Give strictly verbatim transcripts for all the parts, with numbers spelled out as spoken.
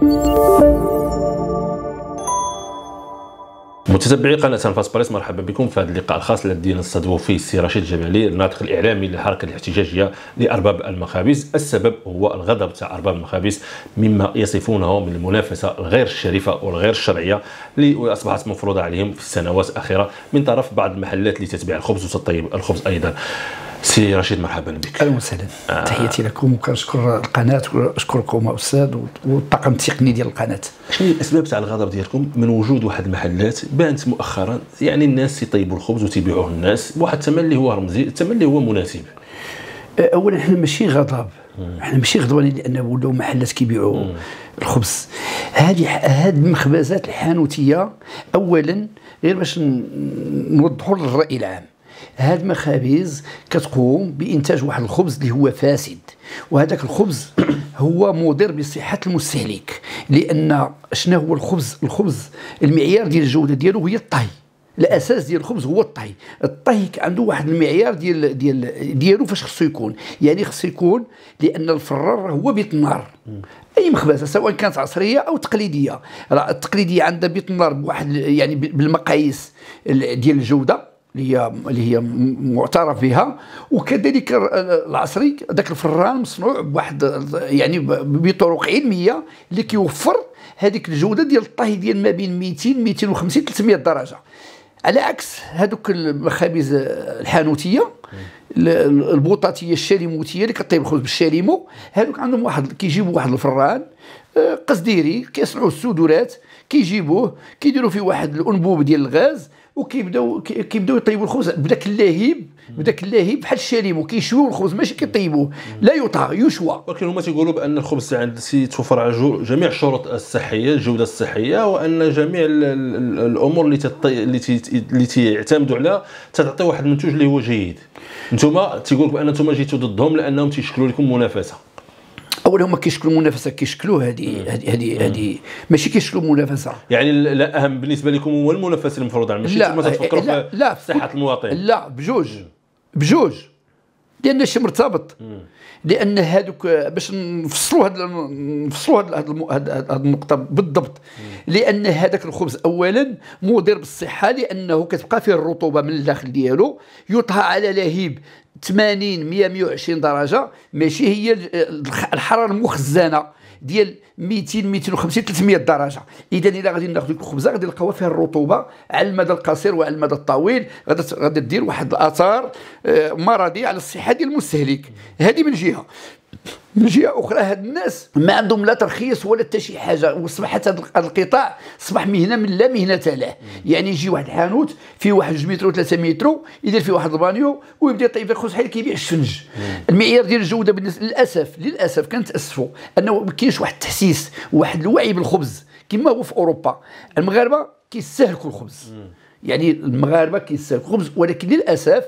متتبعي قناه فاس بريس، مرحبا بكم في هذا اللقاء الخاص الذي نستضيف فيه السي رشيد الجمالي، الناطق الاعلامي للحركه الاحتجاجيه لارباب المخابز. السبب هو الغضب تاع ارباب المخابز مما يصفونه من المنافسه الغير الشريفه والغير الشرعيه اللي اصبحت مفروضه عليهم في السنوات الاخيره من طرف بعض المحلات اللي تتبيع الخبز وتطيب الخبز ايضا. سي رشيد مرحبا بك. اهلا وسهلا. آه. تحياتي لكم، وكنشكر القناه ونشكركم استاذ والطاقم التقني ديال القناه. شنو الاسباب تاع الغضب ديالكم من وجود واحد المحلات بانت مؤخرا يعني الناس يطيبوا الخبز وتيبيعوه الناس بواحد الثمن اللي هو رمزي، الثمن اللي هو مناسب؟ اولا حنا ماشي غضب، حنا ماشي غضبانين لان ولاو محلات كيبيعوا الخبز. هذه هذه المخبزات الحانوتيه اولا غير باش نوضحوا للراي العام، هاد المخابز كتقوم بانتاج واحد الخبز اللي هو فاسد، وهذاك الخبز هو مضر بصحه المستهلك. لان شنو هو الخبز؟ الخبز المعيار ديال الجوده ديالو هي الطهي. الاساس ديال الخبز هو الطهي. الطهي عنده واحد المعيار ديال ديال ديالو فاش خصو يكون، يعني خصو يكون لان الفرار هو بيت النار. اي مخبزه سواء كانت عصريه او تقليديه، راه التقليديه عندها بيت النار بواحد يعني بالمقاييس ديال الجوده اللي هي اللي هي معترف بها، وكذلك العصري ذاك الفران مصنوع بواحد يعني بطرق علميه اللي كيوفر هذيك الجوده ديال الطهي ديال ما بين مئتين مئتين وخمسين ثلاثمئة درجه، على عكس هذوك المخابز الحانوتيه البوطاتيه الشاليموتيه اللي كطيب الخبز بالشاليمو. هذوك عندهم واحد كيجيبوا واحد الفران قصديري كيصنعوا السدورات، كيجيبوه كيديروا فيه واحد الانبوب ديال الغاز وكيبداو كيبداو يطيبوا الخبز بداك اللهيب بداك اللهيب بحال الشاليمو، كيشويو الخبز ماشي كيطيبوه، لا يطهى يشوى. ولكن هما تيقولوا بان الخبز عند توفر على جميع الشروط الصحيه، الجوده الصحيه، وان جميع الامور اللي تطي... اللي تي... اللي تيعتمدوا عليها تعطي واحد المنتوج اللي هو جيد. نتوما تيقول لك بان نتوما جيتوا ضدهم لانهم تيشكلوا لكم منافسه. اولا هما كيشكلوا منافسه، كيشكلوا هذه هذه هذه هذه ماشي كيشكلوا منافسه. يعني لا اهم بالنسبه لكم هو المنافسه المفروض على ماشي ما تفكروا في لا صحه المواطن. لا بجوج بجوج لان الشيء مرتبط. لان هذوك باش نفصلوا هذا نفصلوا هذه النقطه بالضبط، لان هذاك الخبز اولا مضر بالصحه لانه كتبقى فيه الرطوبه من الداخل ديالو، يطهى على لهيب ثمانين مئة مئة وعشرين درجه، ماشي هي الحراره المخزنه ديال مئتين مئتين وخمسين ثلاثمئة درجه. اذا الا غادي ناخذ ديك الخبزه غادي نلقاوها فيها الرطوبه على المدى القصير وعلى المدى الطويل، غادي غادي دير واحد الاثار مرضيه على الصحه ديال المستهلك. هذه من جهه. من جهه اخرى هاد الناس ما عندهم لا ترخيص ولا حتى شي حاجه، واصبحت هذا القطاع اصبح مهنه من لا مهنه له. يعني يجي واحد الحانوت فيه واحد جوج متر وثلاثة متر يدير فيه واحد البانيو ويبدا يطيب الخبز بحال كيبيع الشفنج. المعيار ديال الجوده بالنسبه للاسف للاسف كنتاسفوا انه ما كاينش واحد التحسيس وواحد الوعي بالخبز كما هو في اوروبا. المغاربه كيستهلكوا الخبز، يعني المغاربه كيستهلكوا الخبز، ولكن للاسف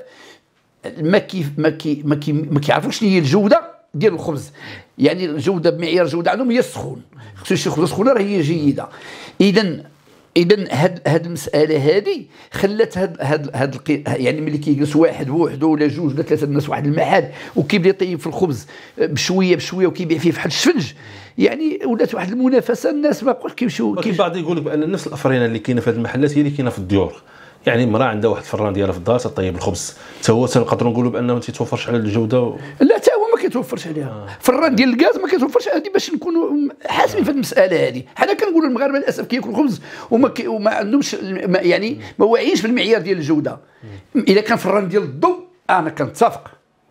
ما كيف ما كي ما, كي ما كيعرفوش شنو هي الجوده ديال الخبز. يعني الجوده بمعيار الجوده عندهم هي السخون، خصو شي خبز سخونه راه هي جيده. اذا اذا هاد هاد المساله هذه خلات هاد هاد هاد يعني ملي كيجلس واحد بوحدو ولا جوج ولا ثلاثه الناس واحد المحل وكيبدا يطيب في الخبز بشويه بشويه وكيبيع فيه بحال الشفنج، يعني ولات واحد المنافسه. الناس ما بقاوش كيمشيو. ولكن البعض يقول لك بان نفس الافرينه اللي كاينه في هذه المحلات هي اللي كاينه في الديور. يعني امراه عندها واحد الفران ديالها في الدار تطيب الخبز، حتى هو تنقدروا نقولوا بانه ما تيتوفرش على الجوده و... لا حتى هو ما كيتوفرش عليها. آه. فران ديال الغاز ما كيتوفرش. هذه باش نكونوا حاسمين في المساله هذه. حنا كنقولوا المغاربه للاسف كياكلوا الخبز وما كي وما عندهمش يعني ما واعيينش بالمعيار ديال الجوده. اذا كان فران ديال الضوء انا كنتفق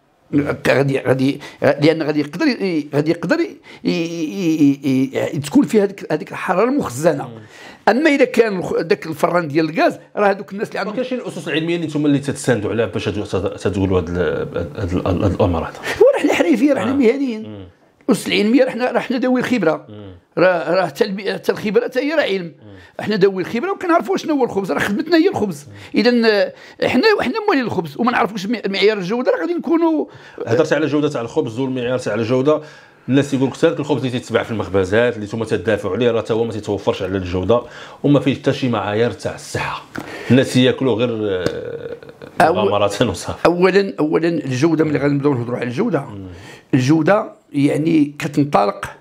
غادي غادي لان غادي يقدر غادي يقدر تكون فيه هذيك هذيك الحراره المخزنه. اما اذا كان ذاك الفران ديال الغاز راه هذوك الناس اللي عندهم. كاين شي الاسس العلميه اللي نتوما اللي تتساندوا عليها باش تقولوا هاد هاد الامر هذا؟ ورحنا حريفين، رحنا مهنيين. الاسس العلميه رحنا رحنا ذوي الخبره، راه راه حتى الخبره حتى هي راه علم. احنا ذوي الخبره وكنعرفوا شنو هو الخبز، راه خدمتنا هي الخبز. اذا احنا حنا موالين الخبز وما نعرفوش معيار الجوده، راه غادي نكونوا. هضرت على الجوده تاع الخبز والمعيار تاع الجوده. الناس يقول لك سالك الخبز اللي تيتباع في المخبزات اللي نتوما تدافعوا عليه راه حتى هو ما تيتوفرش على الجوده وما فيه حتى شي معايير تاع الصحه. الناس ياكلوا غير مغامرات وصافي. اولا اولا الجوده، ملي غنبداو نهضروا على الجوده، الجوده يعني كتنطلق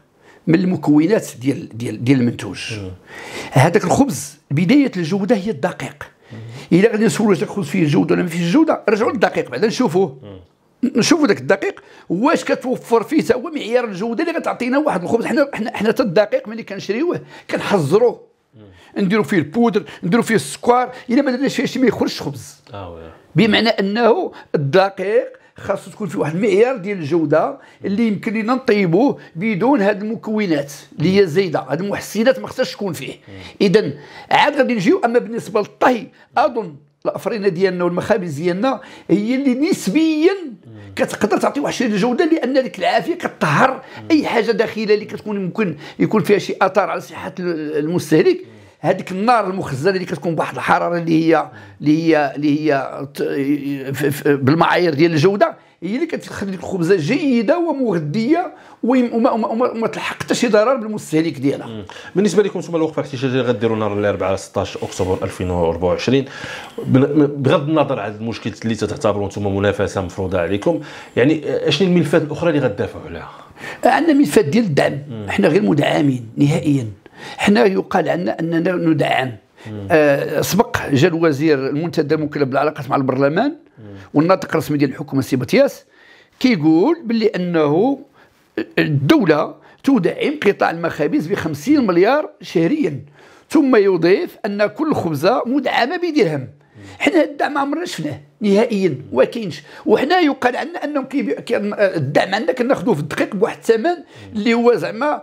من المكونات ديال ديال ديال المنتوج. هذاك الخبز بدايه الجوده هي الدقيق. الا غادي نسولوا واش الخبز فيه الجوده ولا ما فيهش الجوده، رجعوا للدقيق بعدا نشوفوه، نشوفوا ذاك الدقيق واش كتوفر فيه حتى هو معيار الجوده اللي غتعطينا واحد الخبز. حنا حنا حنا حتى الدقيق ملي كنشريوه كنحزروه، نديروا فيه البودر، نديروا فيه السكر، الا ما درناش فيه شي ما يخرجش خبز. اه بمعنى انه الدقيق خاصو تكون فيه واحد المعيار ديال الجوده اللي يمكن لنا نطيبوه بدون هاد المكونات اللي هي زايده، هاد المحسنات ما خصهاش تكون فيه. اذا عاد غادي نجيو. اما بالنسبه للطهي اظن الافرينه ديالنا والمخابز ديالنا هي اللي نسبيا كتقدر تعطي واحد الشيء الجوده، لان ديك العافيه كطهر اي حاجه داخله اللي كتكون ممكن يكون فيها شي اثار على صحه المستهلك. هذيك النار المخزنه اللي كتكون بواحد الحراره اللي هي اللي هي اللي هي بالمعايير ديال الجوده هي اللي كتخلي ديك الخبزه جيده ومغذيه وما وما تلحق حتى شي ضرر بالمستهلك ديالها. بالنسبه لكم نتوما الوقفه الاحتجاجيه اللي غديروا نهار الاربعاء ستة عشر اكتوبر ألفين وأربعة وعشرين، بغض النظر عن المشكل اللي تعتبروا نتوما منافسه مفروضه عليكم، يعني شنو الملفات الاخرى اللي غتدافعوا عليها؟ عندنا ملفات ديال الدعم، حنا غير مدعمين نهائيا. حنا يقال عنا اننا ندعم. آه سبق جا الوزير المنتدى المكلف بالعلاقات مع البرلمان والناطق الرسمي ديال الحكومه سي بطياس كيقول باللي انه الدوله تدعم قطاع المخابز ب خمسين مليار شهريا، ثم يضيف ان كل خبزه مدعمه بدرهم. حنا هذا الدعم ما عمرنا شفناه نهائيا، ما كاينش. وحنا يقال عنا انهم الدعم عندنا كناخذوه في الدقيق بواحد الثمن اللي هو زعما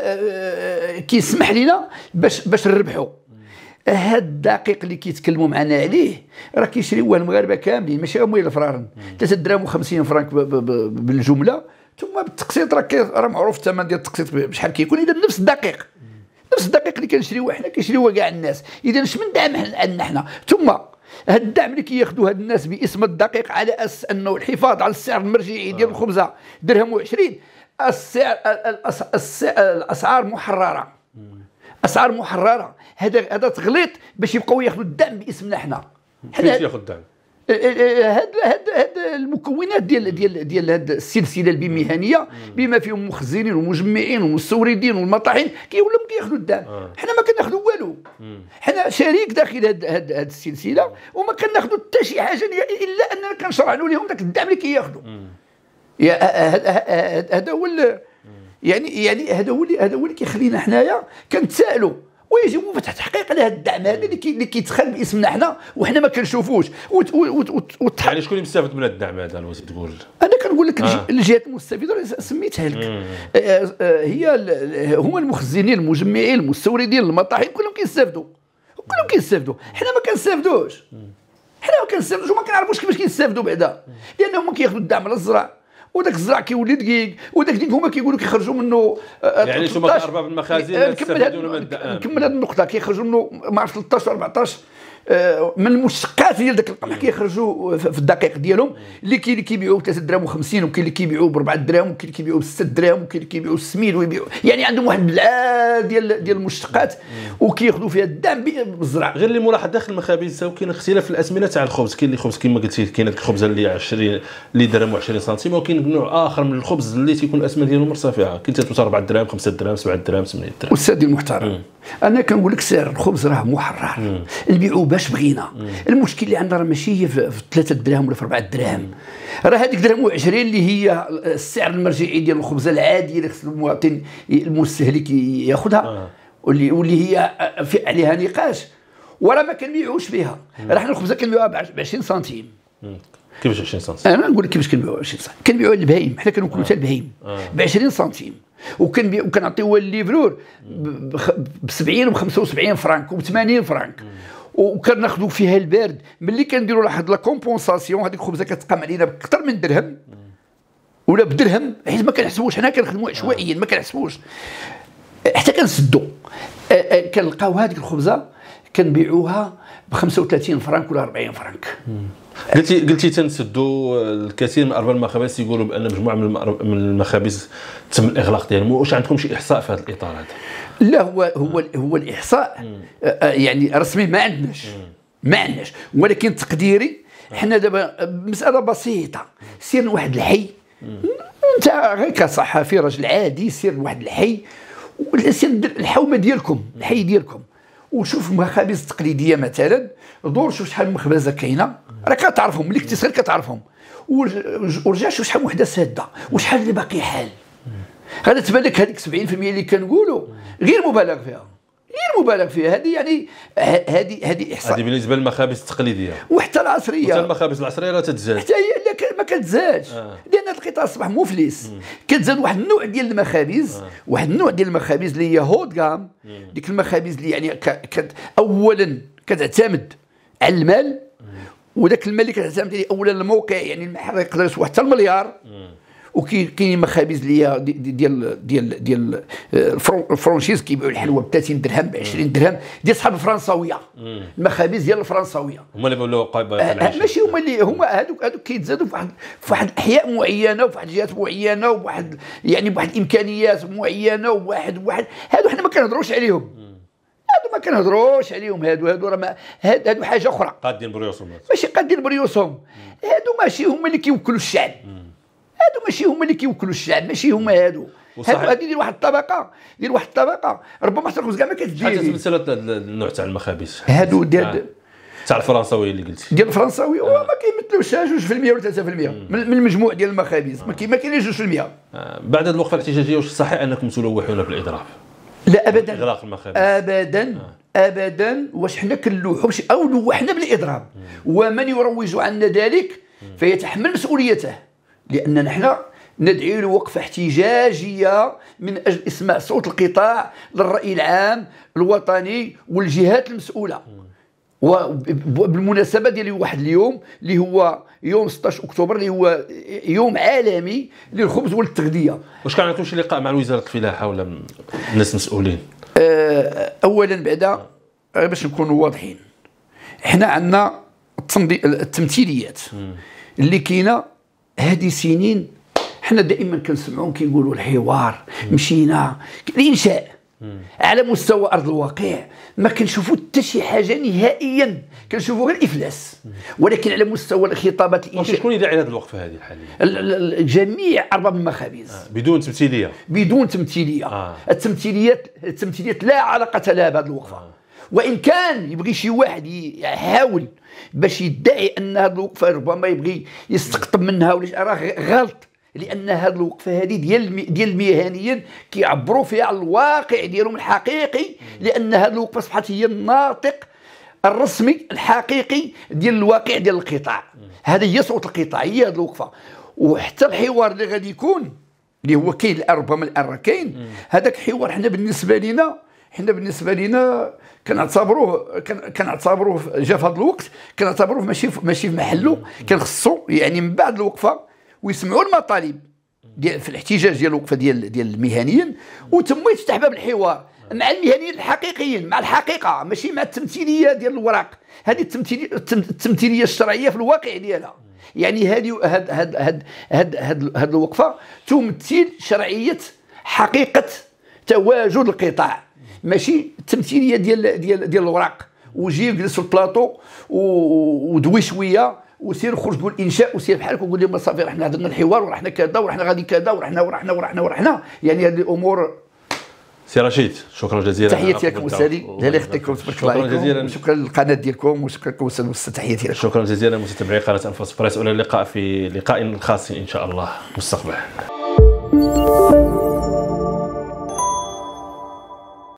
كيسمح لنا باش باش نربحوا. هاد الدقيق اللي كيتكلموا معنا عليه راه كيشريوه المغاربه كاملين، ماشي غير مويل الفرارن، ثلاثة دراهم وخمسين فرانك بالجمله، ثم بالتقسيط راه راه معروف الثمن ديال التقسيط بشحال كيكون. اذا نفس الدقيق نفس الدقيق اللي كنشريوه حنا كيشريوه كاع الناس. اذا اش من دعم عندنا حنا؟ ثم هاد الدعم اللي كياخذوه هاد الناس باسم الدقيق على اساس انه الحفاظ على السعر المرجعي ديال الخبزه درهم وعشرين، السعر الاسعار محرره، اسعار محرره. هذا هذا تغليط باش يبقاو ياخذوا الدعم باسمنا حنا. حنا ياخذ الدعم هاد هاد هاد المكونات ديال ديال ديال هاد السلسله المهنيه بما فيهم مخزنين ومجمعين ومستوردين والمطاحين كيولوا كياخذوا الدعم. حنا ما كناخذوا والو، حنا شريك داخل هاد هاد هاد السلسله وما كناخذوا حتى شي حاجه الا اننا كنشرعنوا لهم داك الدعم اللي كياخذوا. هذا هو يعني يعني هذا هو اللي هذا هو اللي كيخلينا حنايا كنتسائلوا ويجب فتح تحقيق على هذا الدعم هذا اللي كي اللي كيدخل باسمنا حنا وحنا ما كنشوفوش. يعني شكون اللي مستافد من هذا الدعم هذا الوزير تقول؟ انا كنقول لك آه. الجهات المستفيده سميتها لك، هي هما المخزنين المجمعين المستوردين المطاحين كلهم كيستافدوا، كلهم كيستافدوا. حنا ما كنستافدوش، حنا ما كنستافدوش وما كنعرفوش كيفاش كيستافدوا بعدا، لانهم كياخذوا الدعم على الزرع وداك الزرع كيولي دقيق وداك دقيق هما كيقولوا كيخرجوا منه. يعني نتوما كارباب المخازن كيستافدون من نكمل هذه النقطه، كيخرجوا منه ما عرفت ثلاثة عشر أربعطاش من المشتقات ديال داك القمح كيخرجوا في الدقيق ديالهم اللي كاين اللي كيبيعوا ب ثلاثة دراهم وخمسين وكاين اللي كيبيعوا ب أربعة دراهم وكاين اللي كيبيعوا ب ستة دراهم وكاين اللي كيبيعوا السميد ويبيعوا، يعني عندهم واحد البلعه ديال ديال المشتقات وكياخذوا فيها الدعم بالزرع. غير اللي ملاحظ داخل المخابز كاين اختلاف في الازمنه تاع الخبز، كاين اللي خبز كما قلتي كاين الخبزه اللي عشرين اللي درهم وعشرين سنتيم، وكاين نوع اخر من الخبز اللي تيكون الاسمنه ديالو مرتفعه، كاين توصل أربعة دراهم خمسة دراهم سبعة دراهم ثمانية دراهم. استاذي المحترم انا كنقول لك سعر الخبز راه محرر نبيعوه باش بغينا. المشكل اللي عندنا راه ماشي هي في ثلاثة دراهم ولا في أربعة دراهم، راه هذيك درهم وعشرين اللي هي السعر المرجعي ديال الخبزه العاديه اللي خص المواطن المستهلك ياخذها واللي واللي هي في عليها نقاش، وراه ما كنبيعوش بها. راه حنا الخبزه كنبيعوها ب عشرين سنتيم. كيفاش عشرين سنتيم؟ انا نقول لك كيفاش كنبيعوها عشرين سنتيم، كنبيعوها للبهايم، حنا كناكلوا حتى البهايم ب عشرين سنتيم، وكنبيع وكنعطيوها للليفرور ب سبعين و خمسة وسبعين فرانك و ثمانين فرانك، وكناخذوا فيها البارد. ملي كنديروا واحد لا كومبونساسيون هذيك الخبزه كتقام علينا باكثر من درهم ولا بدرهم، حيت ما كنحسبوش حنا كنخدموا عشوائيا ما كنحسبوش حتى كنسدوا. كنلقاو هذيك الخبزه كنبيعوها ب خمسة وثلاثين فرانك ولا أربعين فرانك. قلتي قلتي تنسدوا الكثير من ارباب المخابز يقولوا بان مجموعه من المخابز تم الاغلاق ديالهم، واش عندكم شي احصاء في هذا الاطار هذا؟ لا هو هو هو الاحصاء يعني رسمي ما عندناش ما عندناش، ولكن تقديري حنا دابا مساله بسيطه، سير لواحد الحي انت غير كصحفي راجل عادي، سير لواحد الحي والانسان الحومه ديالكم الحي ديالكم وشوف المخابز التقليديه مثلا، دور شوف شحال من مخبزه كاينه راه كتعرفهم ملي كنتي صغير كتعرفهم، ورجع شوف شحال من وحده ساده وشحال اللي باقي حال. غادي تبان لك هذيك سبعين بالمئة اللي كنقولوا غير مبالغ فيها، غير مبالغ فيها. هذه يعني هذه هذه احصاء هذه بالنسبه للمخابز التقليديه وحتى العصريه، حتى المخابز العصريه لا تتزاد، حتى هي لا ما كتزادش آه. لان هذا القطاع اصبح مفلس. كتزاد واحد النوع ديال المخابز آه. واحد النوع ديال المخابز اللي هي هود كام، ديك المخابز اللي يعني كت اولا كتعتمد على المال، وذاك المال اللي كتعتمد عليه اولا الموقع، يعني المحل يقدر يسوى حتى المليار. وكاين مخابز اللي هي ديال ديال ديال الفرونشيز كيبيعوا الحلوى ب ثلاثين درهم ب عشرين درهم ديال صحاب الفرنساويه، المخابز ديال الفرنساويه هما اللي بيقولوا قايبه آه ماشي هما اللي هما هذوك هذوك كيتزادوا في واحد في واحد الاحياء معينه وفي واحد الجهات معينه وواحد يعني بواحد الامكانيات معينه وواحد واحد هادو حنا ما كنهضروش عليهم، هادو ما كنهضروش عليهم، هادو هادو راه هادو حاجه اخرى قادين بريوسهم، ماشي قادين بريوسهم، هادو ماشي هما اللي كيوكلوا الشعب، هادو ماشي هما اللي كيوكلوا الشعب، ماشي هما هادو هادو هادي ديال واحد الطبقه ديال واحد الطبقه ربما حتى كاع ما كتدير. شحال تمثل النوع تاع المخابز هادو ديال تاع الفرنساوي اللي قلتي ديال الفرنساوي هو ما كيمثلوش جوج في المية ولا ثلاثة في المية من المجموع ديال المخابز، ما كاينش جوج في المية. بعد هذه الوقفه الاحتجاجيه واش صحيح انكم تلوحون بالاضراب؟ لا ابدا، اغلاق المخابز ابدا آه. ابدا. واش حنا كنلوحوا او لوحنا بالاضراب، ومن يروج عنا ذلك فيتحمل مسؤوليته، لان نحن ندعي لوقفه احتجاجيه من اجل اسماع صوت القطاع للراي العام الوطني والجهات المسؤوله. وبالمناسبه ديال واحد اليوم اللي هو يوم ستة عشر اكتوبر اللي هو يوم عالمي للخبز والتغذيه. واش كان عندكم شي لقاء مع وزاره الفلاحه ولا الناس المسؤولين؟ اولا بعدا باش نكونوا واضحين، حنا عندنا التمثيليات اللي كاينه هذه سنين، حنا دائما كنسمعوهم كيقولوا الحوار، مشينا الانشاء على مستوى ارض الواقع ما كنشوفوا حتى شي حاجه نهائيا، كنشوفوا غير افلاس. ولكن على مستوى الخطابات الانشاء شكون يدعي هذه الوقفه هذه الحاليه؟ جميع ارباب المخابز آه. بدون تمثيليه، بدون تمثيليه آه. التمثيليات التمثيليات لا علاقه لها بهذه الوقفه آه. وان كان يبغي شي واحد يحاول باش يدعي ان هذه الوقفه ربما يبغي يستقطب منها ولا راه غلط، لان هذه الوقفه هذه ديال ديال المهنيين كيعبروا فيها على الواقع ديالهم الحقيقي، لان هذه الوقفه اصبحت هي الناطق الرسمي الحقيقي ديال الواقع ديال القطاع. هذا هي صوت القطاع، هي هذه الوقفه. وحتى الحوار اللي غادي يكون اللي هو كاين ربما الان راه كاين هذاك الحوار، حنا بالنسبه لنا حنا بالنسبه لنا كنعتبروه كنعتبروه جا في هذا الوقت، كنعتبروه ماشي ماشي في محله، كان خصو يعني من بعد الوقفه ويسمعوا المطالب ديال في الاحتجاج ديال الوقفه ديال ديال المهنيين، وتم يفتح باب الحوار مع المهنيين الحقيقيين، مع الحقيقه ماشي مع التمثيليه ديال الوراق. هذه التمثيليه التمثيليه الشرعيه في الواقع ديالها، يعني هذه هاد هاد هاد هاد هاد, هاد الوقفه تمثل شرعيه حقيقه تواجد القطاع، ماشي التمثيليه ديال ديال ديال الوراق. وجي جلس في البلاطو ودوي شويه وسير خرج قول انشاء وسير بحالك وقول لهم صافي رحنا هضرنا الحوار ورحنا كذا ورحنا غادي كذا ورحنا ورحنا ورحنا ورحنا يعني هذه الامور. سي رشيد شكرا جزيلا، تحياتي لكم استاذي، الله يخليكم، تبارك الله عليكم، شكرا للقناه ديالكم وشكرا لكم استاذ، تحياتي لكم. شكرا جزيلا متابعي قناه انفاس بريس، والى اللقاء في لقاء خاص ان شاء الله مستقبلا.